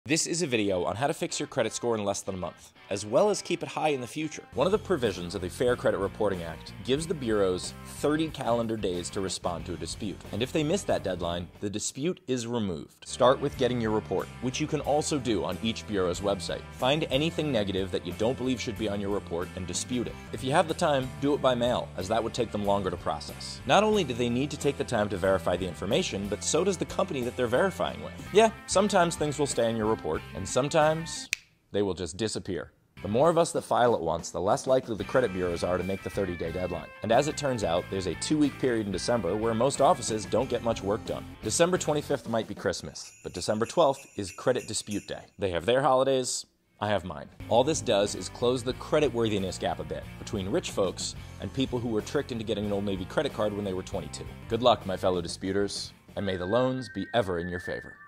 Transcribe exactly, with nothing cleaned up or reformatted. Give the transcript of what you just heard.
This is a video on how to fix your credit score in less than a month, as well as keep it high in the future. One of the provisions of the Fair Credit Reporting Act gives the bureaus thirty calendar days to respond to a dispute, and if they miss that deadline, the dispute is removed. Start with getting your report, which you can also do on each bureau's website. Find anything negative that you don't believe should be on your report and dispute it. If you have the time, do it by mail, as that would take them longer to process. Not only do they need to take the time to verify the information, but so does the company that they're verifying with. Yeah, sometimes things will stay in your report, and sometimes they will just disappear. The more of us that file at once, the less likely the credit bureaus are to make the thirty day deadline. And as it turns out, there's a two week period in December where most offices don't get much work done. December twenty-fifth might be Christmas, but December twelfth is Credit Dispute Day. They have their holidays, I have mine. All this does is close the creditworthiness gap a bit between rich folks and people who were tricked into getting an Old Navy credit card when they were twenty-two. Good luck, my fellow disputers, and may the loans be ever in your favor.